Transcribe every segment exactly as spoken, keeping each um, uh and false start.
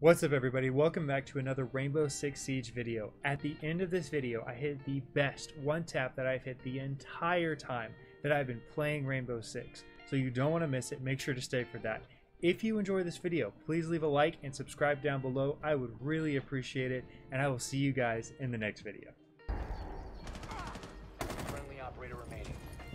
What's up everybody, welcome back to another Rainbow Six Siege video. At the end of this video, I hit the best one tap that I've hit the entire time that I've been playing Rainbow Six. So you don't want to miss it, make sure to stay for that. If you enjoy this video, please leave a like and subscribe down below. I would really appreciate it, and I will see you guys in the next video. Friendly operator remaining.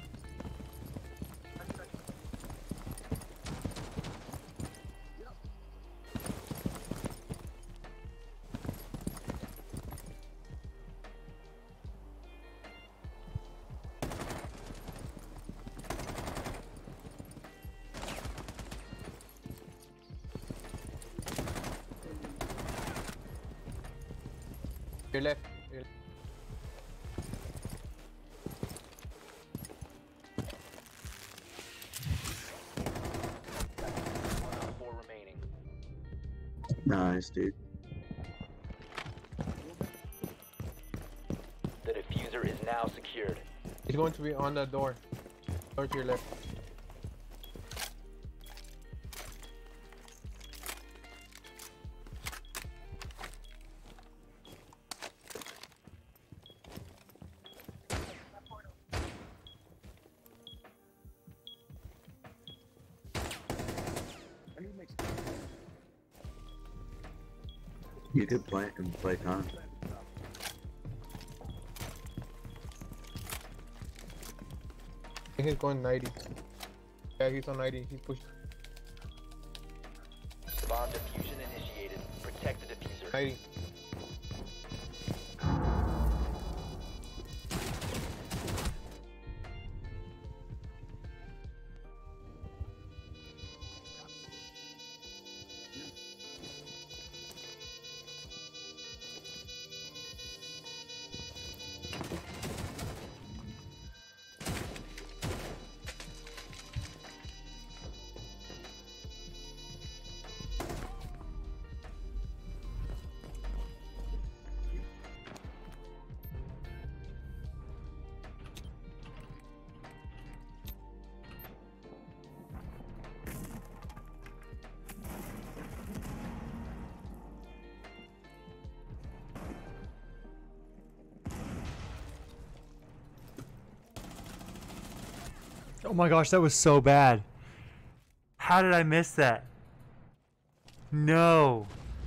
Your left. Your Four remaining. Nice, dude. The diffuser is now secured. He's going to be on the door. Door to your left. You could plant and play time. I think he's going ninety. Yeah, he's on ninety. He's pushing Bomb diffusion initiated. Protect the diffuser. ninety. Oh my gosh, that was so bad. How did I miss that? No.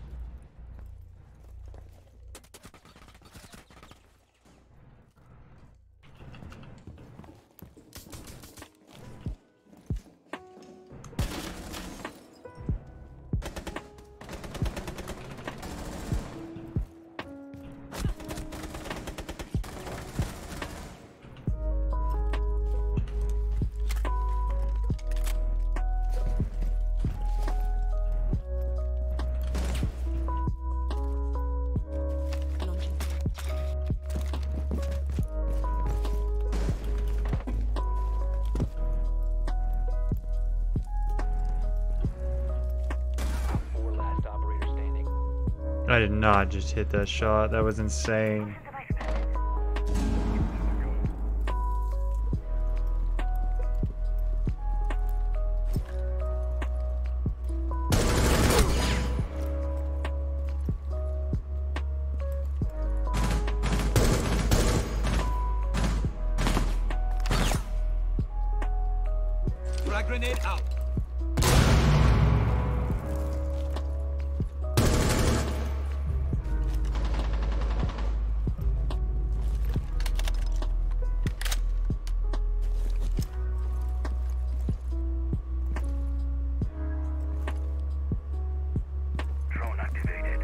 Four last operator standing. I did not just hit that shot. That was insane. Frag grenade out. Drone activated.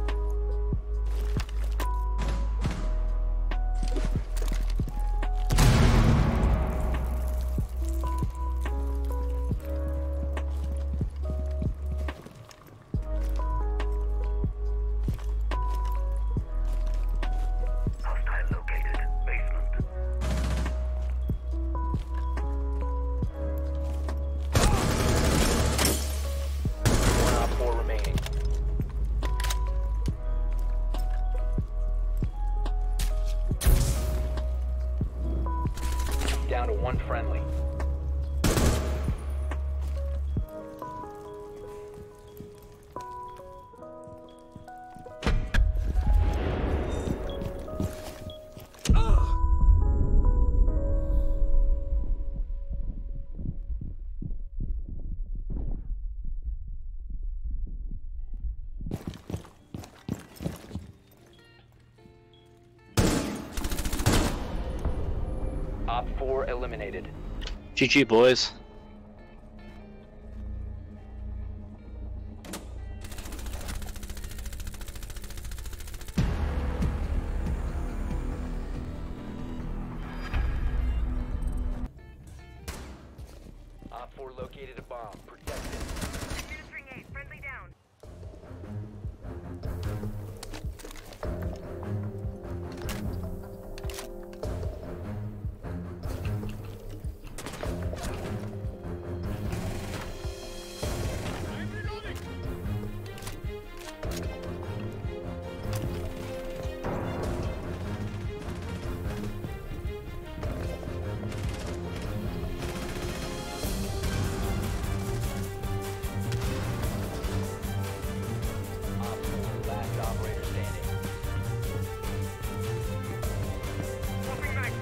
Hostile located. Basement. One op four remaining. Down to one friendly. Op four eliminated. G G, boys. Op four located a bomb. Protect it. Administering aid. Friendly down. Op four last operator standing. Swapping back.